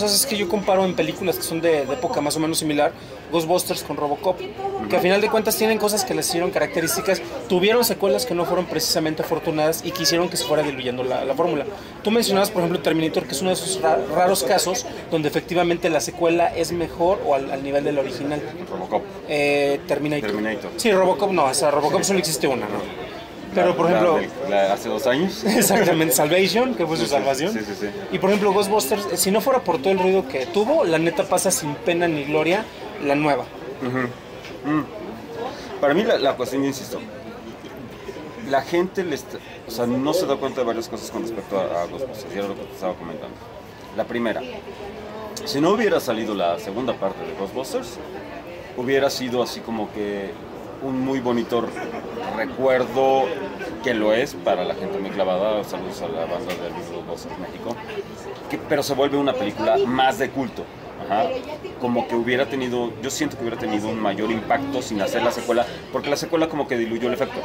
cosas es que yo comparo en películas que son de época más o menos similar, Ghostbusters con Robocop, que a final de cuentas tienen cosas que les hicieron características, tuvieron secuelas que no fueron precisamente afortunadas y que hicieron que se fuera diluyendo la fórmula. Tú mencionabas, por ejemplo, Terminator, que es uno de esos raros casos donde efectivamente la secuela es mejor o al nivel del original. Robocop. Terminator. Sí, Robocop no, o sea, Robocop solo existe una, ¿no? Pero por ejemplo... hace 2 años. Exactamente, Salvation, que fue su salvación. Sí. Y por ejemplo, Ghostbusters, si no fuera por todo el ruido que tuvo, la neta pasa sin pena ni gloria la nueva. Para mí la cuestión, yo insisto, la gente o sea, no se da cuenta de varias cosas con respecto a Ghostbusters, y era lo que te estaba comentando. La primera, si no hubiera salido la segunda parte de Ghostbusters, hubiera sido así como que un muy bonito recuerdo, que lo es para la gente muy clavada. Saludos a la banda de Ghostbusters México, pero se vuelve una película más de culto. Como que hubiera tenido, yo siento que hubiera tenido un mayor impacto sin hacer la secuela, porque la secuela como que diluyó el efecto.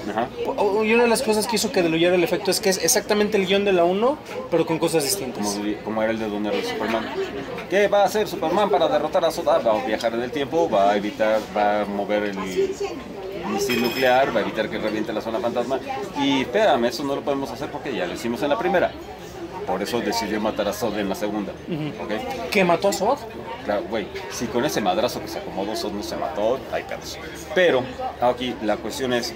Y una de las cosas que hizo que diluyera el efecto es que es exactamente el guión de la 1, pero con cosas distintas. Como era el de Donner de Superman. ¿Qué va a hacer Superman para derrotar a Zod? Va a viajar en el tiempo, va a mover el misil nuclear, va a evitar que reviente la zona fantasma. Y espérame, eso no lo podemos hacer porque ya lo hicimos en la primera. Por eso decidió matar a Zod en la segunda. ¿Okay? ¿Que mató a Zod? Claro, güey, si con ese madrazo que se acomodó Zod no se mató, hay pedos. Pero aquí la cuestión es,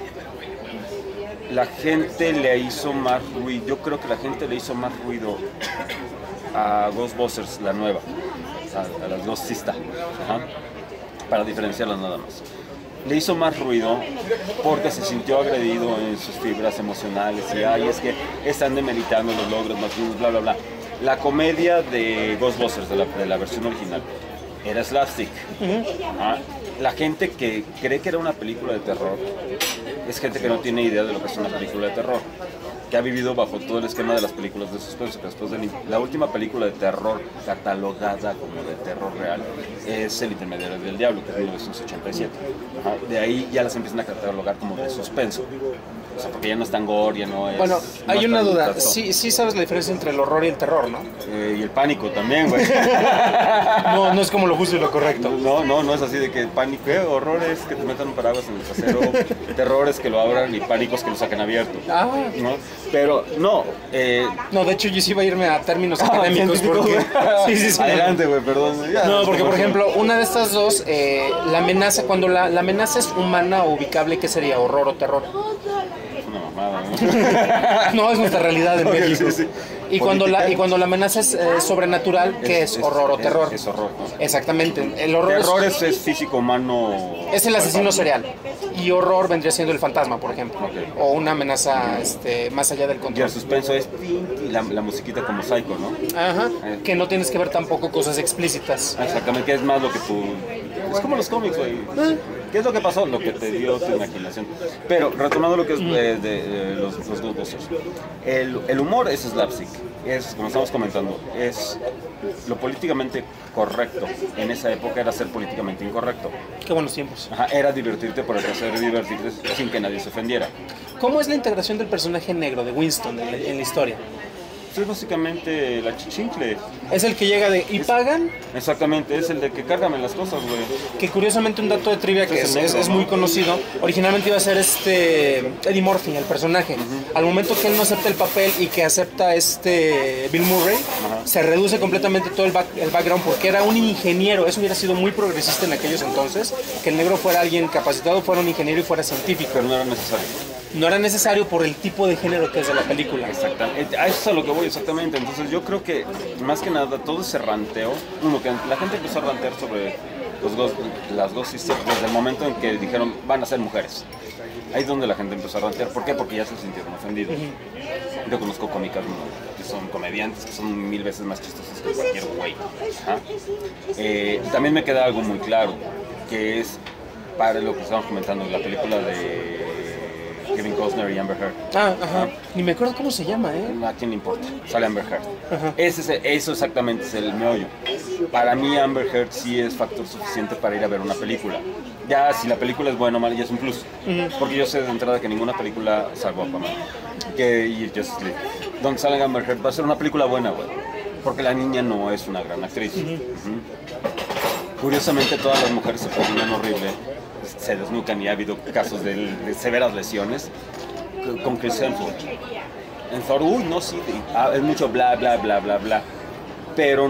la gente le hizo más ruido, yo creo que la gente le hizo más ruido a Ghostbusters, la nueva, a las Ghostista, para diferenciarlas nada más. Le hizo más ruido porque se sintió agredido en sus fibras emocionales y es que están demeritando los logros masculinos, bla bla bla. La comedia de Ghostbusters, de la versión original, era slapstick. La gente que cree que era una película de terror es gente que no tiene idea de lo que es una película de terror, que ha vivido bajo todo el esquema de las películas de suspenso, que después de la última película de terror catalogada como de terror real es El Intermediario del Diablo, que es de 1987. De ahí ya las empiezan a catalogar como de suspenso. O sea, porque ya no es tan gore, ya no es... Bueno, hay una duda. Sí sabes la diferencia entre el horror y el terror, ¿no? Y el pánico también, güey. No es como lo justo y lo correcto. No es así de que pánico, horror es que te metan un paraguas en el trasero, terror es que lo abran y pánico es que lo saquen abierto. ¿No? Pero no. No, de hecho yo sí iba a irme a términos académicos porque... Sí. Adelante, güey, perdón. No, porque por ejemplo, una de estas dos, la amenaza, cuando la amenaza es humana o ubicable, ¿qué sería? ¿Horror o terror? No, es nuestra realidad en México. Sí. Y cuando la amenaza es sobrenatural, ¿qué es? ¿Horror o terror? Es horror. Exactamente. El horror es físico, humano. Es el asesino serial. Y horror vendría siendo el fantasma, por ejemplo. O una amenaza más allá del control. Y el suspenso es la musiquita como Psycho, ¿no? Que no tienes que ver tampoco cosas explícitas. Exactamente, que es más lo que tú... Es como los cómics, güey. ¿Qué es lo que pasó? Lo que te dio tu imaginación. Pero, retomando lo que es de los Ghostbusters. El humor es slapstick. Es, como estamos comentando, es lo políticamente correcto. En esa época era ser políticamente incorrecto. Qué buenos tiempos. Era divertirte por el placer de divertirte sin que nadie se ofendiera. ¿Cómo es la integración del personaje negro de Winston en la historia? Es básicamente la chichincle. Es el que llega ¿y pagan? Exactamente, es el de que cárgame las cosas, güey. Que curiosamente un dato de trivia que es muy conocido, originalmente iba a ser Eddie Murphy, el personaje. Al momento que él no acepta el papel y que acepta Bill Murray, se reduce completamente todo el background porque era un ingeniero. Eso hubiera sido muy progresista en aquellos entonces, que el negro fuera alguien capacitado, fuera un ingeniero y fuera científico. Pero no era necesario. No era necesario por el tipo de género que es de la película. Exactamente, a eso es a lo que voy, exactamente. Entonces yo creo que, más que nada, todo ese ranteo, que la gente empezó a rantear sobre las Ghostbusters desde el momento en que dijeron, van a ser mujeres. Ahí es donde la gente empezó a rantear. ¿Por qué? Porque ya se sintieron ofendidos. Yo conozco cómicas que son comediantes, que son 1000 veces más chistosos que cualquier güey. También me queda algo muy claro, que es, para lo que estamos comentando, la película de Kevin Costner y Amber Heard. Ni me acuerdo cómo se llama, ¿A quién le importa? Sale Amber Heard. Eso exactamente es el meollo. Para mí Amber Heard sí es factor suficiente para ir a ver una película. Ya si la película es buena o mala, ya es un plus. Porque yo sé de entrada que ninguna película, salvo Aquaman y Justice League, donde sale Amber Heard, va a ser una película buena, güey. porque la niña no es una gran actriz. Curiosamente, todas las mujeres se ponen horrible, se desnucan y ha habido casos de severas lesiones con Chris Hemsworth. En Thor, no, sí, es mucho bla, bla, bla, bla, bla, pero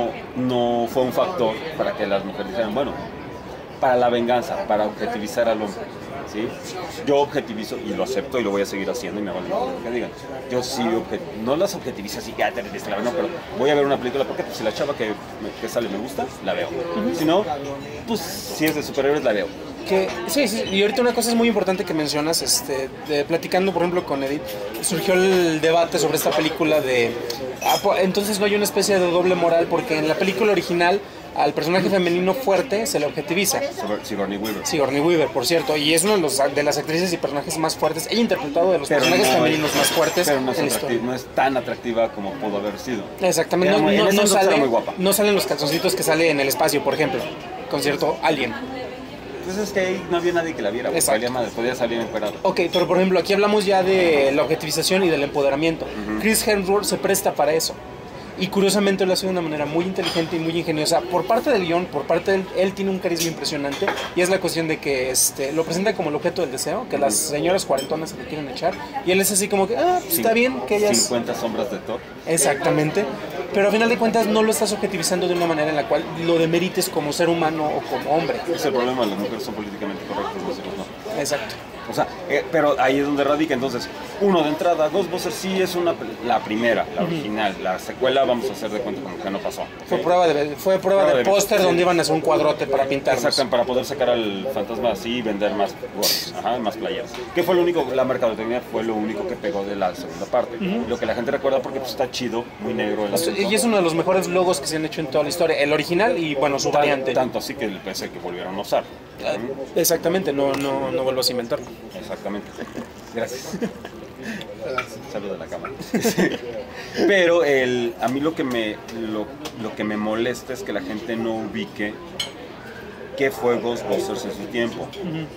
no fue un factor para que las mujeres dijeran, bueno, para la venganza, para objetivizar al hombre. ¿Sí? Yo objetivizo y lo acepto y lo voy a seguir haciendo y me vale lo que digan. Yo sí, no las objetivizo así, ya te viste la no, pero voy a ver una película porque pues, si la chava que sale me gusta, la veo. Si no, pues si es de superhéroes, la veo. Sí, y ahorita una cosa es muy importante que mencionas, platicando por ejemplo con Edith, surgió el debate sobre esta película entonces no hay una especie de doble moral, porque en la película original al personaje femenino fuerte se le objetiviza. Sigourney Weaver, por cierto, y es una de las actrices y personajes más fuertes. Ella ha interpretado de los personajes femeninos más fuertes pero no es tan atractiva como pudo haber sido. Exactamente, no salen los calzoncitos que sale en el espacio, por ejemplo, con cierto Alien. Pues es que ahí no había nadie que la viera, podía salir encuadrado. Ok, pero por ejemplo, aquí hablamos ya de la objetivización y del empoderamiento. Chris Hemsworth se presta para eso. Y curiosamente lo hace de una manera muy inteligente y muy ingeniosa. Por parte del guión, por parte de él tiene un carisma impresionante. Y es la cuestión de que lo presenta como el objeto del deseo, que las señoras cuarentonas se le quieren echar. Y él es así como que, pues está bien que ellas... 50 sombras de Thor. Exactamente. Pero a final de cuentas no lo estás objetivizando de una manera en la cual lo demerites como ser humano o como hombre. Es el problema, las mujeres son políticamente correctas, nosotros no. Exacto. O sea, pero ahí es donde radica. Entonces, de entrada, Ghostbusters sí es la primera, la original. La secuela vamos a hacer de cuenta como que no pasó. Fue prueba de póster donde iban a hacer un cuadrote para pintarlos. Exacto, para poder sacar al fantasma así y vender más gorros, más playeras. Que fue lo único, la mercadotecnia fue lo único que pegó de la segunda parte. Lo que la gente recuerda porque pues, está chido, muy negro el asunto. Y es uno de los mejores logos que se han hecho en toda la historia. El original y bueno, su variante. Tanto así que pensé que volvieron a usar. Exactamente, no vuelvas a inventarlo. Exactamente. Gracias. Saludo a la cámara. Pero a mí lo que me molesta es que la gente no ubique qué fue Ghostbusters en su tiempo.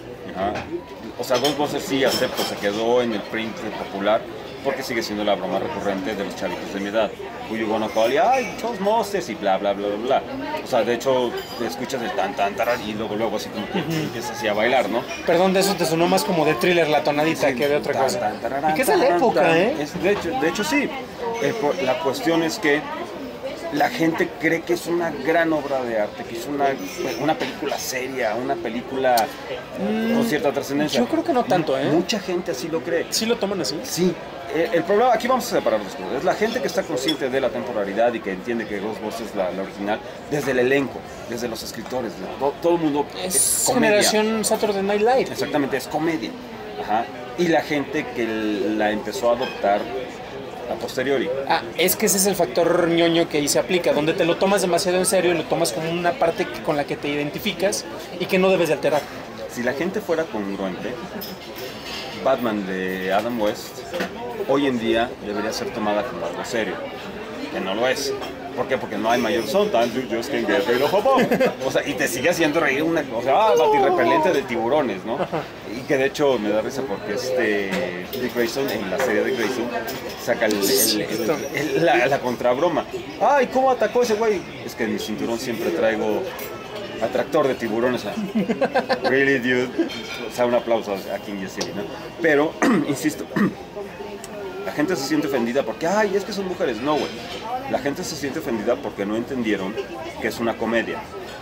O sea, Ghostbusters sí acepto, se quedó en el print popular porque sigue siendo la broma recurrente de los chavitos de mi edad. Who you gonna call? Ay, Ghostbusters y bla, bla, bla, bla, bla. O sea, de hecho, escuchas el tan, tan, taran y luego así como que empiezas así a bailar, ¿no? Perdón, de eso te sonó más como de Thriller la tonadita que de otra cosa. Y que es de la época, ¿eh? De hecho, sí. La cuestión es que la gente cree que es una gran obra de arte, que es una película seria, una película con cierta trascendencia. Yo creo que no tanto, ¿eh? Mucha gente así lo cree. ¿Sí lo toman así? Sí. El problema, aquí vamos a separar dos cosas. Es la gente que está consciente de la temporalidad y que entiende que Ghostbusters es la original, desde el elenco, desde los escritores, todo el mundo es generación Saturday Night Live. Exactamente, es comedia. Y la gente que la empezó a adoptar a posteriori. Es que ese es el factor ñoño que ahí se aplica, donde te lo tomas demasiado en serio y lo tomas como una parte con la que te identificas y que no debes de alterar. Si la gente fuera congruente, Batman de Adam West hoy en día debería ser tomada como algo serio, que no lo es. ¿Por qué? Porque no hay mayor sometimes you just can't get rid of a bomb. O sea, y te sigue haciendo reír batirrepelente de tiburones, ¿no? Y que de hecho me da risa porque Dick Grayson, en la serie de Grayson, saca la contrabroma. Ay, ¿cómo atacó ese güey? Es que en mi cinturón siempre traigo atractor de tiburones. Really, dude. O sea, un aplauso a King Yesiri, ¿no? Pero, insisto, la gente se siente ofendida porque, es que son mujeres. No, güey. La gente se siente ofendida porque no entendieron que es una comedia.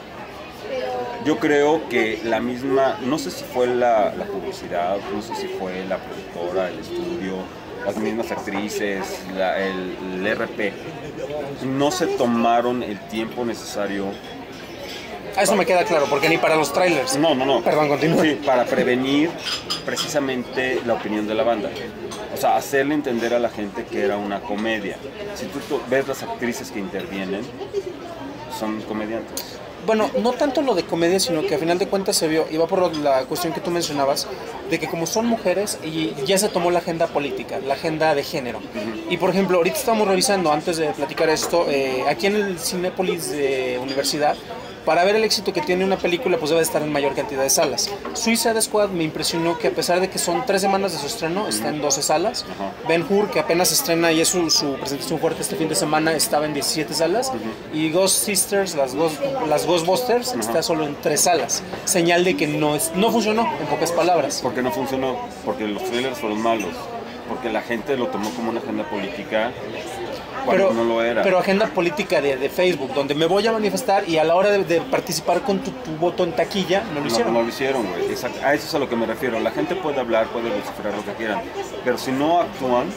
Yo creo que la misma, no sé si fue la publicidad, no sé si fue la productora, el estudio, las mismas actrices, el RP, no se tomaron el tiempo necesario. Eso me queda claro, porque ni para los trailers. No. Perdón, continúa. Sí, para prevenir precisamente la opinión de la banda. O sea, hacerle entender a la gente que era una comedia. Si tú ves las actrices que intervienen, son comediantes. Bueno, no tanto lo de comedia, sino que a final de cuentas se vio, y va por la cuestión que tú mencionabas, de que como son mujeres, y ya se tomó la agenda política, la agenda de género. Y por ejemplo, ahorita estamos revisando, antes de platicar esto, aquí en el Cinépolis de Universidad, para ver el éxito que tiene una película, pues debe estar en mayor cantidad de salas. Suicide Squad me impresionó que a pesar de que son 3 semanas de su estreno, está en 12 salas. Ben-Hur, que apenas estrena y es su presentación fuerte este fin de semana, estaba en 17 salas. Y Ghost Sisters, las Ghostbusters, está solo en 3 salas. Señal de que no funcionó, en pocas palabras. ¿Por qué no funcionó? Porque los trailers fueron malos. Porque la gente lo tomó como una agenda política cuando no lo era. Pero agenda política de Facebook, donde me voy a manifestar y a la hora de participar con tu voto en taquilla, no lo hicieron. No lo hicieron, güey. A eso es a lo que me refiero. La gente puede hablar, puede vociferar lo que quieran, pero si no actúan,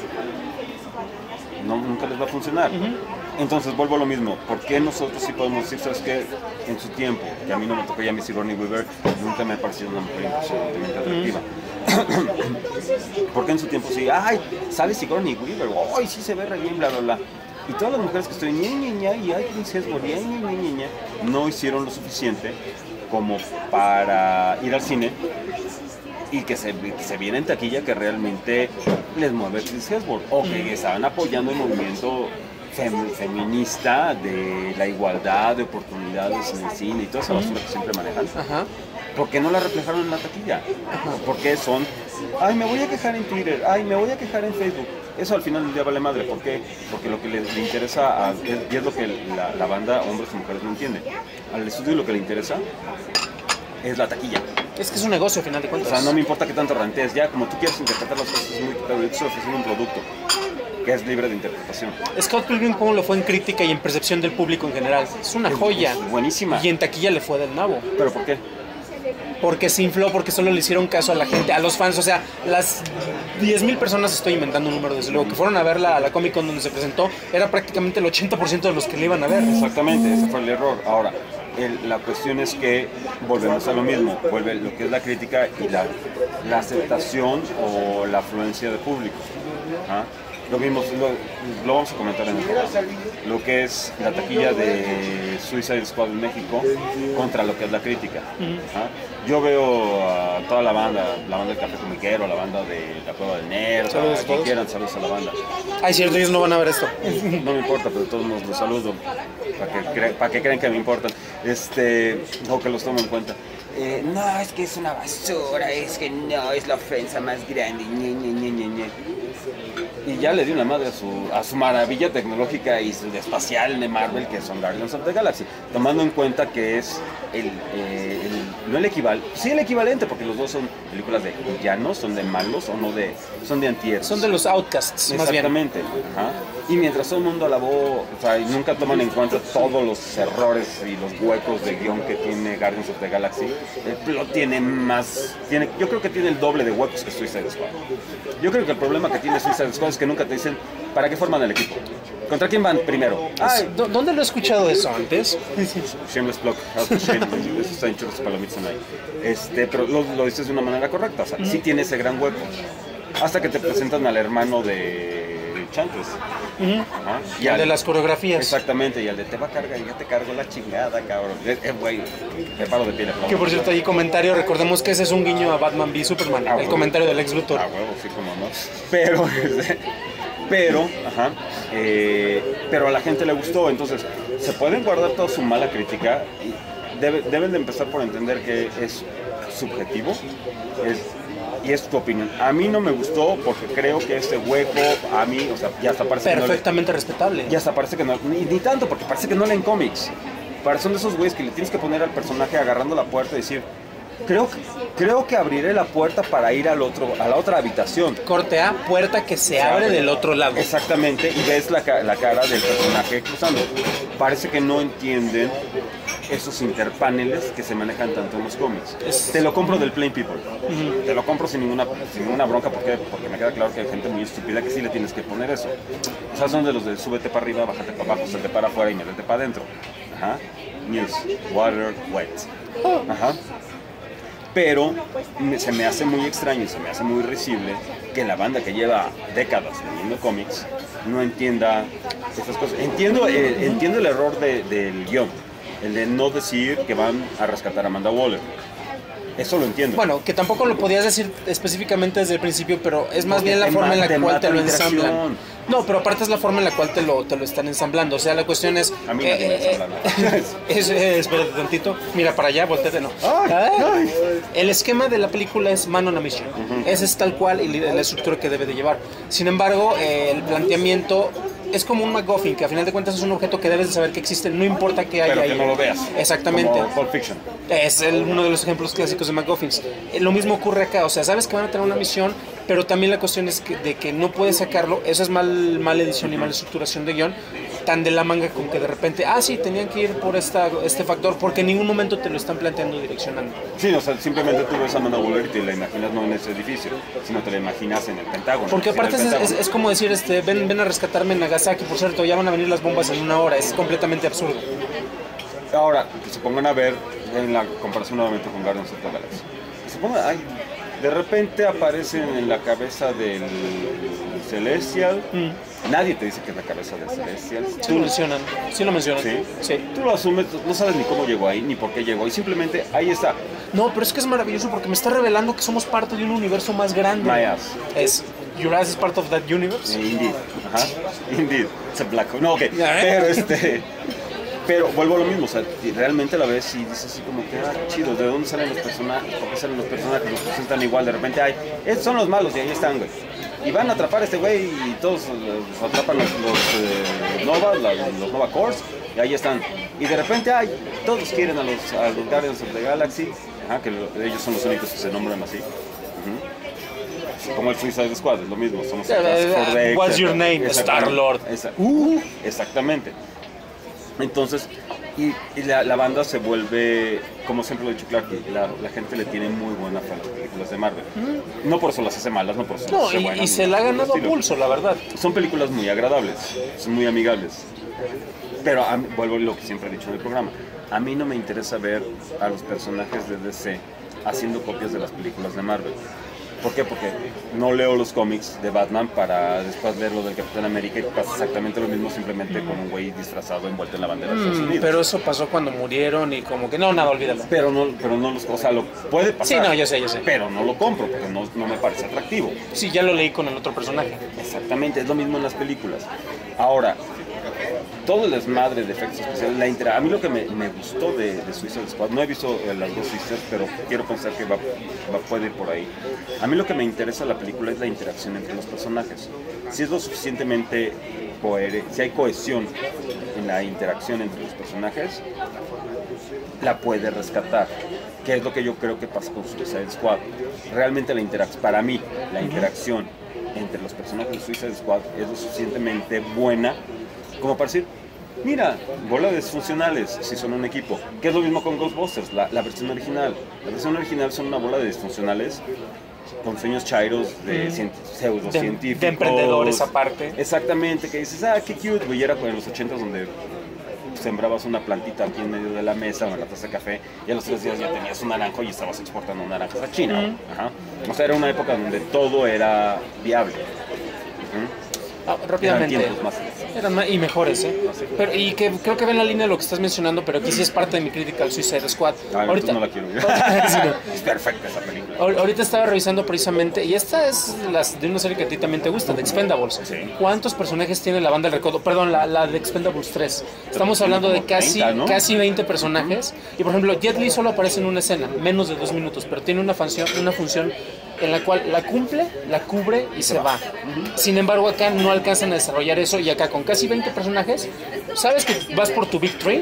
nunca les va a funcionar. Entonces vuelvo a lo mismo. ¿Por qué nosotros sí podemos decir, sabes qué? En su tiempo, que a mí no me tocó ya mi Sigourney Weaver, nunca me ha parecido una mujer impresionantemente atractiva. Porque en su tiempo sí, ay, sale Sigourney Weaver, ay, sí se ve re bien, bla, bla, bla. Y todas las mujeres que estoy ña, y ay, Chris Hemsworth, ña, no hicieron lo suficiente como para ir al cine y que se viera en taquilla que realmente les mueve Chris Hemsworth, o que estaban apoyando el movimiento feminista de la igualdad de oportunidades en el cine y toda esa basura que siempre manejan. ¿Por qué no la reflejaron en la taquilla? Porque son, ay, me voy a quejar en Twitter, ay, me voy a quejar en Facebook. Eso al final del día vale madre. ¿Por qué? Porque lo que le interesa, y es lo que la banda, hombres y mujeres, no entienden. Al estudio lo que le interesa es la taquilla. Es que es un negocio, al final de cuentas. O sea, no me importa qué tanto rantees, ya como tú quieres interpretar las cosas, es muy claro, yo te estoy ofreciendo un producto que es libre de interpretación. Scott Pilgrim, ¿cómo lo fue en crítica y en percepción del público en general? Es una joya. Es buenísima. Y en taquilla le fue del nabo. ¿Pero por qué? Porque se infló, porque solo le hicieron caso a la gente, a los fans. O sea, las 10,000 personas, estoy inventando un número desde luego, que fueron a verla a la Comic Con donde se presentó, era prácticamente el 80% de los que le iban a ver. Exactamente, ese fue el error. Ahora, la cuestión es que volvemos a lo mismo, vuelve lo que es la crítica y la aceptación o la afluencia de público. Lo mismo, lo vamos a comentar en el programa. Lo que es la taquilla de Suicide Squad en México contra lo que es la crítica. Yo veo a toda la banda del Café Comiquero, la banda de La Cueva del Nerd, saludos, quien quieran, saludos a la banda. Ay, cierto, ellos no van a ver esto. No me importa, pero de todos modos los saludo, para que crean que me importan, o que los tomen en cuenta. No, es que es una basura, es que no, es la ofensa más grande, y ya le dio la madre a su maravilla tecnológica y su espacial de Marvel, que son Guardians of the Galaxy, tomando en cuenta que es no el equivalente, sí el equivalente, porque los dos son películas de villanos, son de malos, o no son de antihéroes. Son de los outcasts, más bien. Exactamente. Y mientras todo el mundo alabó, o sea, y nunca toman en cuenta todos los errores y los huecos de guión que tiene Guardians of the Galaxy, el plot yo creo que tiene el doble de huecos que Suicide Squad. Yo creo que el problema que tiene Suicide Squad es que nunca te dicen para qué forman el equipo. ¿Contra quién van primero? Ay, ¿dónde lo he escuchado eso antes? Shameless plug, eso está en churros palomitas ahí. Pero lo dices de una manera correcta, o sea, sí tiene ese gran hueco. Hasta que te presentan al hermano de Chantes. Y al de las coreografías. Exactamente, y al de te va a cargar y ya te cargo la chingada, cabrón. Güey, me paro de pie. Que por cierto, ahí comentario, recordemos que ese es un guiño a Batman v Superman, el comentario del ex Luthor. Huevo, sí, como no. Pero a la gente le gustó, entonces se pueden guardar toda su mala crítica y deben de empezar por entender que es subjetivo y es tu opinión. A mí no me gustó porque creo que este hueco a mí, o sea, ya hasta parece perfectamente respetable. Ya hasta parece que no, ni tanto, porque parece que no leen cómics. Son de esos güeyes que le tienes que poner al personaje agarrando la puerta y decir, creo que abriré la puerta para ir a la otra habitación. Corte A, puerta que se abre del otro lado. Exactamente, y ves la cara del personaje cruzando. Parece que no entienden esos interpaneles que se manejan tanto en los cómics. Te lo compro del Plain People. Te lo compro sin ninguna bronca, porque me queda claro que hay gente muy estúpida que sí le tienes que poner eso. O sea, son de los de súbete para arriba, bájate para abajo, salte para afuera y métete para adentro. News, water, wet. Pero se me hace muy extraño y se me hace muy risible que la banda que lleva décadas leyendo cómics no entienda estas cosas. Entiendo el error del guión, el de no decir que van a rescatar a Amanda Waller. Eso lo entiendo. Bueno, que tampoco lo podías decir específicamente desde el principio, pero es más bien la forma en la cual te lo ensamblan. No, pero aparte es la forma en la cual te lo están ensamblando. O sea, la cuestión es... A mí nadie me ensambla nada. Espérate tantito. Mira, para allá, volteate, no. Ay. El esquema de la película es Man on a Mission. Ese es tal cual y la estructura que debe de llevar. Sin embargo, el planteamiento... Es como un MacGuffin, que a final de cuentas es un objeto que debes de saber que existe, no importa que haya ahí. Pero que no lo veas. Exactamente. Como Pulp Fiction. Es uno de los ejemplos clásicos de MacGuffins. Lo mismo ocurre acá, o sea, sabes que van a tener una misión, pero también la cuestión es de que no puedes sacarlo, eso es mala edición y mala estructuración de guión, tan de la manga con que de repente, sí, tenían que ir por este factor, porque en ningún momento te lo están planteando direccionando. Sí, o sea, simplemente tú ves a Amanda Waller y te la imaginas no en ese edificio, sino te la imaginas en el Pentágono. Porque aparte es como decir, ven a rescatarme en Nagasaki, por cierto, ya van a venir las bombas en 1 hora, es completamente absurdo. Ahora, que se pongan a ver en la comparación nuevamente con Guardians of the Galaxy. Que se pongan, de repente aparecen en la cabeza del Celestial. Nadie te dice que es la cabeza del Celestial. Sí lo mencionan. ¿Sí? Tú lo asumes, no sabes ni cómo llegó ahí, ni por qué llegó, y simplemente ahí está. No, pero es que es maravilloso porque me está revelando que somos parte de un universo más grande. My ass. Your ass is part of that universe. Indeed. Ajá. Indeed. It's a black hole. No, ok. Pero vuelvo a lo mismo, o sea, realmente la ves y dices así como que, chido, ¿de dónde salen los personajes? ¿Por qué salen los personajes? Los presentan igual, de repente, estos son los malos y ahí están, güey. Y van a atrapar a este güey y todos los atrapan los Nova Corps y ahí están. Y de repente, todos quieren a los Guardians of the Galaxy, que ellos son los únicos que se nombran así. Como el Suicide Squad, es lo mismo, somos What's your name? Star-Lord. Exactamente. Entonces, y la banda se vuelve, como siempre lo he dicho, claro, que la gente le tiene muy buena fe a las películas de Marvel. No por eso las hace malas, no por eso las hace buenas. Y se la ha ganado a pulso, la verdad. Son películas muy agradables, son muy amigables. Pero vuelvo a lo que siempre he dicho en el programa. A mí no me interesa ver a los personajes de DC haciendo copias de las películas de Marvel. ¿Por qué? Porque no leo los cómics de Batman para después leer lo del Capitán América y pasa exactamente lo mismo, simplemente con un güey disfrazado envuelto en la bandera de Estados Unidos. Pero eso pasó cuando murieron y como que nada, olvídalo. Pero no o sea, lo puede pasar. Sí, no, yo sé. Pero no lo compro porque no me parece atractivo. Sí, ya lo leí con el otro personaje. Exactamente, es lo mismo en las películas. Ahora, todo el desmadre de efectos especiales, a mí lo que me gustó de Suicide Squad, no he visto las dos Sisters, pero quiero pensar que puede ir por ahí. A mí lo que me interesa de la película es la interacción entre los personajes. Si es lo suficientemente coherente, si hay cohesión en la interacción entre los personajes, la puede rescatar. Que es lo que yo creo que pasa con Suicide Squad. Realmente para mí, la interacción entre los personajes de Suicide Squad es lo suficientemente buena como para decir, mira, bola de disfuncionales si son un equipo. Que es lo mismo con Ghostbusters, la versión original. La versión original son una bola de disfuncionales con sueños chairos de pseudocientíficos. De emprendedores aparte. Exactamente, que dices, qué cute, güey. Era en los 80s donde sembrabas una plantita aquí en medio de la mesa o en la taza de café y a los 3 días ya tenías un naranjo y estabas exportando naranjas a China. O sea, era una época donde todo era viable. Rápidamente. Eran más y mejores, Pero, y que creo que ven la línea de lo que estás mencionando, pero aquí sí es parte de mi crítica al Suicide Squad. Ahorita no la quiero ver. Es perfecta esa película. Ahorita estaba revisando precisamente, y esta es de una serie que a ti también te gusta, de Expendables. Sí. ¿Cuántos personajes tiene la banda del recodo? Perdón, la de Expendables 3. Estamos hablando de casi 20 personajes. Y por ejemplo, Jet Li solo aparece en una escena, menos de 2 minutos, pero tiene una función en la cual la cumple, la cubre y se va. Sin embargo, acá no alcanzan a desarrollar eso, y acá con casi 20 personajes, sabes que vas por tu Big Three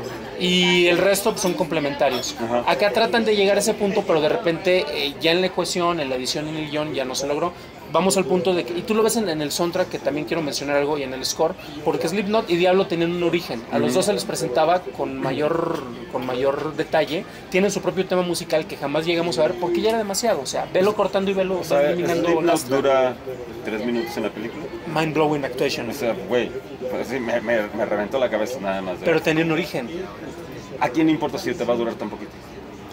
y el resto son complementarios. Acá tratan de llegar a ese punto, pero de repente ya en la ecuación, en la edición y en el guión ya no se logró. Vamos al punto de que, y tú lo ves en el soundtrack, que también quiero mencionar algo, y en el score, porque Slipknot y Diablo tenían un origen. A los dos se les presentaba con mayor detalle. Tienen su propio tema musical que jamás llegamos a ver porque ya era demasiado. O sea, velo cortando y velo eliminando. Slipknot dura 3 minutos en la película. Mind blowing actuation. O sea, güey, pues sí, me reventó la cabeza nada más. Pero tenía un origen. ¿A quién le importa si te va a durar tan poquito?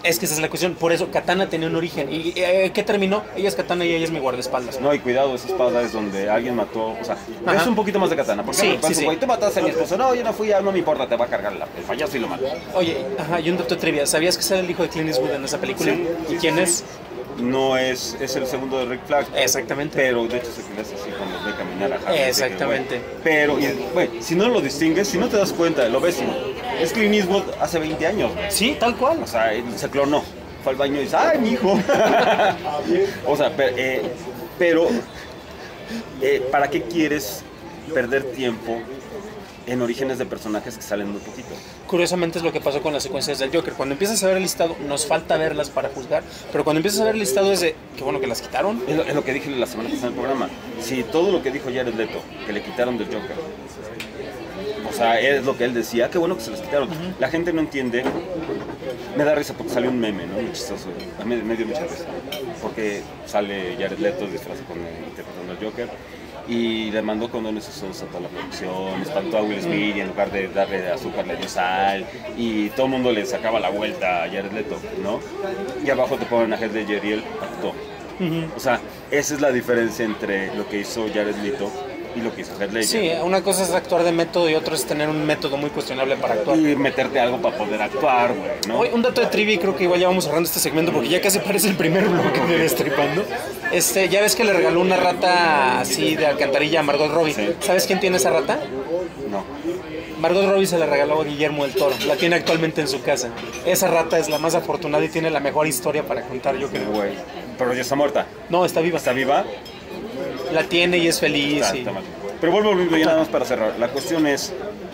Es que esa es la cuestión, por eso Katana tenía un origen. ¿Y qué terminó? Ella es Katana y ella es mi guardaespaldas. No, y cuidado, esa espada es donde alguien mató, o sea, es un poquito más de Katana. Porque sí. güey, tú mataste a mi esposo, no, yo no fui, no me importa, te va a cargar el payaso y lo mato. Oye, y un dato de trivia, ¿sabías que sale el hijo de Clint Eastwood en esa película? Sí. ¿Y quién es? No es el segundo de Rick Flag. Exactamente. Pero de hecho se queda así cuando ve caminar a Harry. Exactamente. Pero, güey, si no lo distingues, si no te das cuenta, lo ves, es Clint Eastwood hace 20 años, güey. Sí, tal cual. O sea, él se clonó. Fue al baño y dice, ¡ay, mi hijo! O sea, pero ¿para qué quieres perder tiempo en orígenes de personajes que salen muy poquito? Curiosamente es lo que pasó con las secuencias del Joker. Cuando empiezas a ver el listado, nos falta verlas para juzgar, pero cuando empiezas a ver el listado es de, qué bueno que las quitaron. Es lo que dije la semana pasada en el programa. Si todo lo que dijo Jared Leto, que le quitaron del Joker, o sea, es lo que él decía, qué bueno que se las quitaron. La gente no entiende. Me da risa porque salió un meme, ¿no? Muy chistoso. A mí me dio mucha risa. Porque sale Jared Leto disfrazado interpretando al Joker y le mandó condones usados a toda la producción, espantó a Will Smith y en lugar de darle azúcar le dio sal y todo el mundo le sacaba la vuelta a Jared Leto, ¿no? Y abajo te ponen a Heath Ledger y él actuó. O sea, esa es la diferencia entre lo que hizo Jared Leto y lo que hizo Heath Ledger. Sí, una cosa es actuar de método y otra es tener un método muy cuestionable para actuar. Y meterte algo para poder actuar, güey, ¿no? Oye, un dato de trivia y creo que igual ya vamos cerrando este segmento porque ya casi parece el primer bloque de Destripando. Ya ves que le regaló una rata así de alcantarilla a Margot Robbie. Sí. ¿Sabes quién tiene esa rata? No. Margot Robbie se la regaló a Guillermo del Toro. La tiene actualmente en su casa. Esa rata es la más afortunada y tiene la mejor historia para contar, yo creo. Güey. Pero ya está muerta. No, está viva. ¿Está viva? La tiene y es feliz. Está mal. Pero vuelvo ya nada más para cerrar. La cuestión es,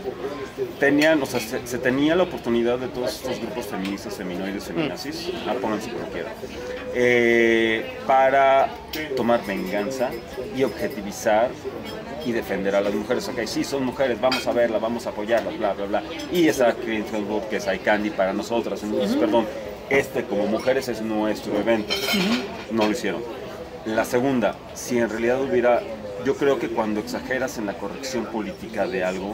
se tenía la oportunidad de todos estos grupos feministas, feminoides, feminazis, pónganse como quieran, para tomar venganza y objetivizar y defender a las mujeres. Ok, sí, son mujeres, vamos a verla, vamos a apoyarlas, bla, bla, bla. Y esa Clint Eastwood que es Eye Candy para nosotras. Entonces, perdón, como mujeres es nuestro evento. No lo hicieron. La segunda, si en realidad hubiera... Yo creo que cuando exageras en la corrección política de algo,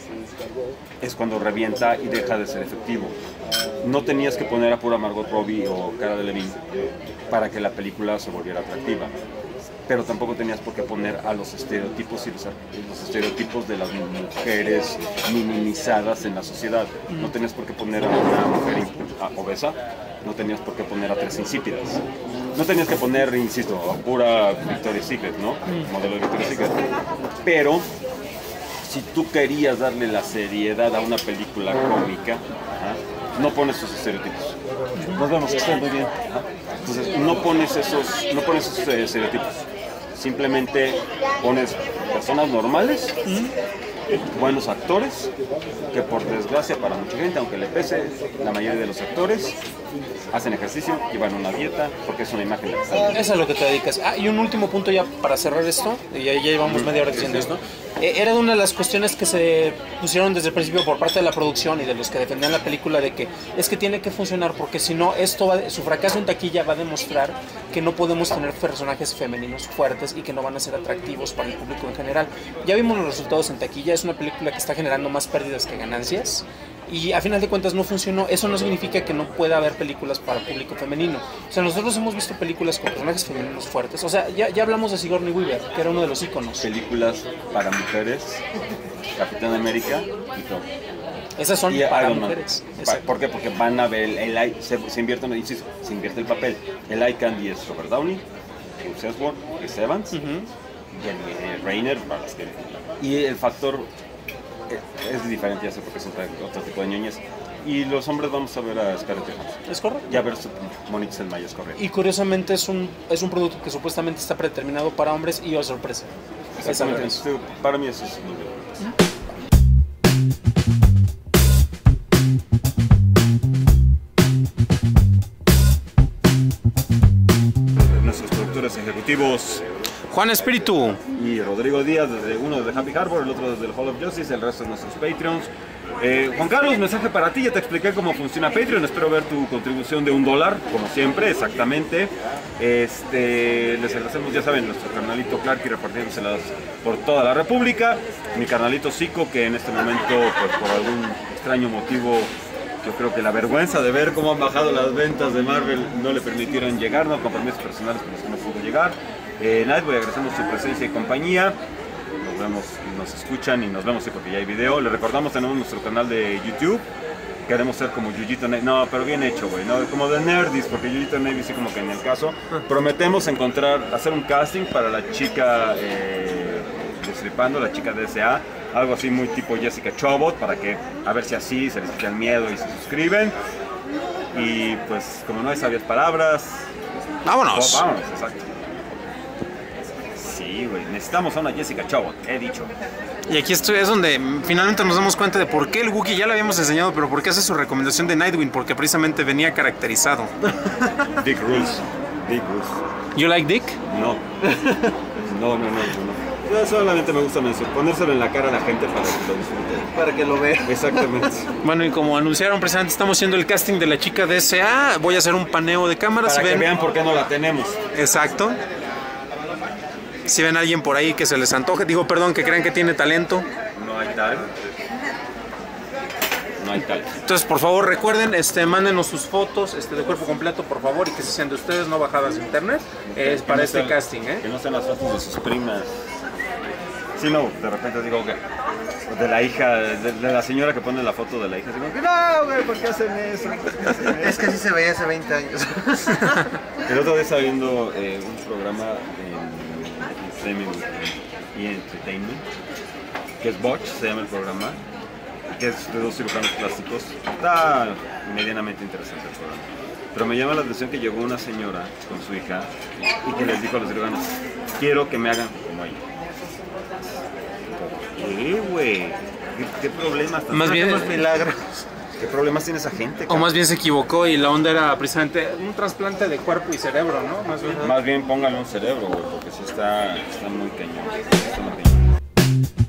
es cuando revienta y deja de ser efectivo. No tenías que poner a pura Margot Robbie o Cara Delevingne para que la película se volviera atractiva. Pero tampoco tenías por qué poner a los estereotipos y los estereotipos de las mujeres minimizadas en la sociedad. No tenías por qué poner a una mujer obesa, no tenías por qué poner a tres insípidas. No tenías que poner, insisto, a pura Victoria's Secret, ¿no? Modelo de Victoria's Secret. Pero si tú querías darle la seriedad a una película cómica, no pones esos estereotipos. Nos vemos, que estén muy bien. Entonces, no pones esos estereotipos. Simplemente pones personas normales, buenos actores, que por desgracia para mucha gente, aunque le pese, la mayoría de los actores hacen ejercicio, llevan una dieta, porque es una imagen de la salud. Eso es a lo que te dedicas. Y un último punto ya para cerrar esto, y ya llevamos media hora diciendo esto. Era una de las cuestiones que se pusieron desde el principio por parte de la producción y de los que defendían la película, de que es que tiene que funcionar porque si no, su fracaso en taquilla va a demostrar que no podemos tener personajes femeninos fuertes y que no van a ser atractivos para el público en general. Ya vimos los resultados en taquilla, es una película que está generando más pérdidas que ganancias. Y a final de cuentas no funcionó. Eso no significa que no pueda haber películas para público femenino. O sea, nosotros hemos visto películas con personajes femeninos fuertes. O sea, ya hablamos de Sigourney Weaver, que era uno de los íconos. Películas para mujeres, Capitán América y Thor. Esas son para mujeres. ¿Por qué? Porque van a ver se invierte el papel. El eye candy es Robert Downey, Chris Hemsworth, Chris Evans, Jeremy Renner, para las que... Y el factor es diferente, ya sé, porque es otro tipo de ñoñez. Y los hombres vamos a ver a Scarlett Johansson. ¿Es correcto? Ya ver su Monique Selmayr, es correcto. Y curiosamente es un producto que supuestamente está predeterminado para hombres y, oh sorpresa. Exactamente. Para mí eso es muy bien. Nuestros productores ejecutivos Juan Espíritu y Rodrigo Díaz, uno desde Happy Harbor, el otro desde el Hall of Justice, el resto de nuestros Patreons. Juan Carlos, mensaje para ti, ya te expliqué cómo funciona Patreon, espero ver tu contribución de $1, como siempre, exactamente. Les agradecemos, ya saben, nuestro carnalito Clarky repartiéndoselas por toda la República, mi carnalito Zico, que en este momento, pues por algún extraño motivo, Yo creo que la vergüenza de ver cómo han bajado las ventas de Marvel no le permitieron llegar, no compromisos personales con los que no pudo llegar. Nightwing, agradecemos su presencia y compañía. Nos vemos, nos escuchan y nos vemos, sí, porque ya hay video. Les recordamos, tenemos nuestro canal de YouTube. Queremos ser como Yuyito Navy, no, pero bien hecho, güey, ¿no? Como de Nerdis, porque Yuyito Navy sí como que en el caso. Prometemos hacer un casting para la chica Destripando, la chica de S.A., algo así muy tipo Jessica Chobot, para que, a ver si así se les quita el miedo y se suscriben. Y pues, como no hay sabias palabras... ¡Vámonos! Vámonos, exacto. Sí, güey, necesitamos a una Jessica Chobot, he dicho. Y aquí es donde finalmente nos damos cuenta de por qué el Wookiee, ya lo habíamos enseñado, pero por qué hace su recomendación de Nightwing, porque precisamente venía caracterizado. Dick Rules. Dick Rules. ¿You like Dick? No. No. Yo solamente me gusta ponérselo en la cara a la gente para que lo disfrute. Para que lo vea. Exactamente. Bueno, y como anunciaron precisamente, estamos haciendo el casting de la chica de S.A. Voy a hacer un paneo de cámaras. Para que vean por qué no la tenemos. Exacto. Si ven a alguien por ahí que se les antoje, que crean que tiene talento. No hay tal. No hay tal. Entonces, por favor, recuerden, mándenos sus fotos de cuerpo completo, por favor, y que se sean de ustedes, no bajadas de internet. Es para no este sean, casting, Que no sean las fotos de sus primas. Sí, no, de repente digo que de la hija, de la señora que pone la foto de la hija, digo que no, güey, ¿por qué hacen eso? Es que así se veía hace 20 años. El otro día estaba viendo un programa en Premium y Entertainment, que es Botch, se llama el programa, que es de 2 cirujanos plásticos. Está medianamente interesante el programa. Pero me llama la atención que llegó una señora con su hija y que les dijo a los cirujanos, quiero que me hagan como ella. ¿Qué, güey? ¿Qué problemas? Más bien milagros. ¿Qué problemas tiene esa gente? O más bien se equivocó y la onda era precisamente un trasplante de cuerpo y cerebro, ¿no? Más bien pónganle un cerebro, güey, porque sí está muy cañón. Está muy cañón.